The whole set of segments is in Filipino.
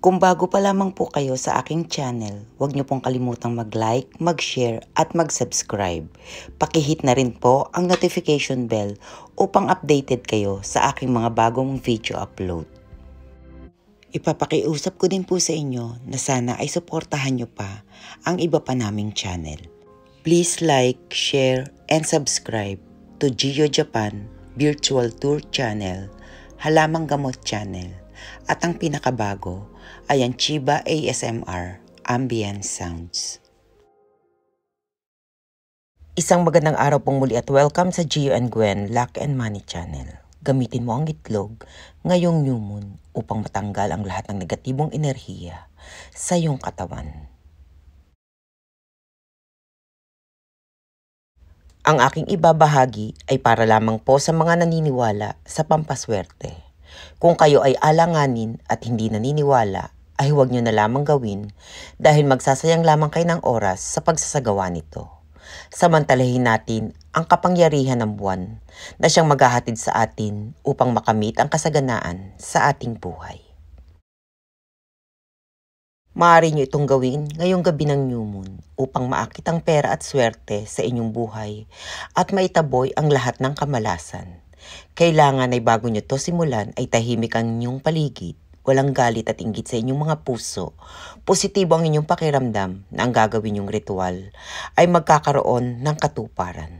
Kung bago pa lamang po kayo sa aking channel, huwag niyo pong kalimutang mag-like, mag-share at mag-subscribe. Pakihit na rin po ang notification bell upang updated kayo sa aking mga bagong video upload. Ipapakiusap ko din po sa inyo na sana ay suportahan niyo pa ang iba pa naming channel. Please like, share, and subscribe to Gio Japan Virtual Tour Channel, Halamang Gamot Channel, at ang pinakabago ay ang Chiba ASMR Ambient Sounds. Isang magandang araw pong muli at welcome sa Gio and Gwen Luck and Money Channel. Gamitin mo ang itlog ngayong new moon upang matanggal ang lahat ng negatibong enerhiya sa iyong katawan. Ang aking ibabahagi ay para lamang po sa mga naniniwala sa pampaswerte. Kung kayo ay alanganin at hindi naniniwala, ay huwag nyo na lamang gawin dahil magsasayang lamang kayo ng oras sa pagsasagawa nito. Samantalahin natin ang kapangyarihan ng buwan na siyang maghahatid sa atin upang makamit ang kasaganaan sa ating buhay. Maaari nyo itong gawin ngayong gabi ng new moon upang maakit ang pera at swerte sa inyong buhay at maitaboy ang lahat ng kamalasan. Kailangan ay bago nyo to simulan ay tahimik ang inyong paligid, walang galit at inggit sa inyong mga puso. Positibo ang inyong pakiramdam na ang gagawin nyong ritual ay magkakaroon ng katuparan.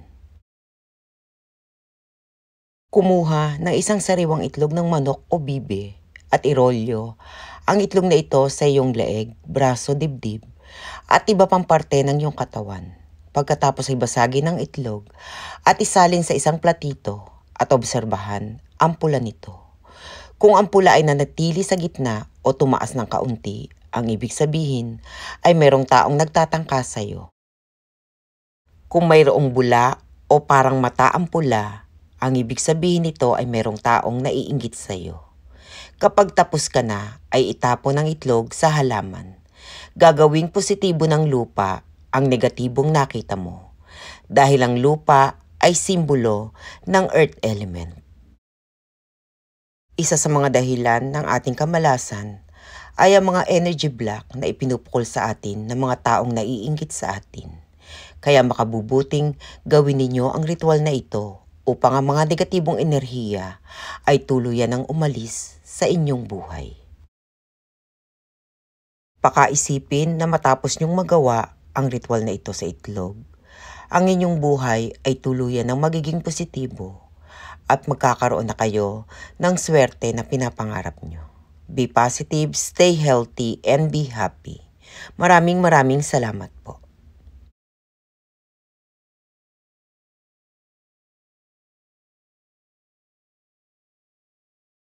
Kumuha ng isang sariwang itlog ng manok o bibe at irolyo ang itlog na ito sa iyong leeg, braso, dibdib at iba pang parte ng iyong katawan. Pagkatapos ay basagin ang itlog at isalin sa isang platito at obserbahan ang pula nito. Kung ang pula ay nanatili sa gitna o tumaas ng kaunti, ang ibig sabihin ay mayroong taong nagtatangka sa iyo. Kung mayroong bula o parang mata ang pula, ang ibig sabihin nito ay mayroong taong naiinggit sa iyo. Kapag tapos ka na, ay itapon ang itlog sa halaman. Gagawing positibo ng lupa ang negatibong nakita mo dahil ang lupa ay simbolo ng earth element. Isa sa mga dahilan ng ating kamalasan ay ang mga energy block na ipinupukol sa atin ng mga taong naiinggit sa atin. Kaya makabubuting gawin ninyo ang ritual na ito upang ang mga negatibong enerhiya ay tuluyan ng umalis sa inyong buhay. Pakaisipin na matapos nyong magawa ang ritual na ito sa itlog, ang inyong buhay ay tuluyan ng magiging positibo at magkakaroon na kayo ng swerte na pinapangarap nyo. Be positive, stay healthy, and be happy. Maraming salamat po.